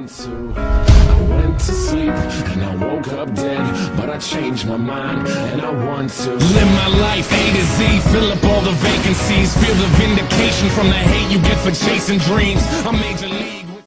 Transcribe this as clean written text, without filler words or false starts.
want to. I went to sleep and I woke up dead, but I changed my mind and I want to live my life A to Z, fill up all the vacancies, feel the vindication from the hate you get for chasing dreams. I'm Major League.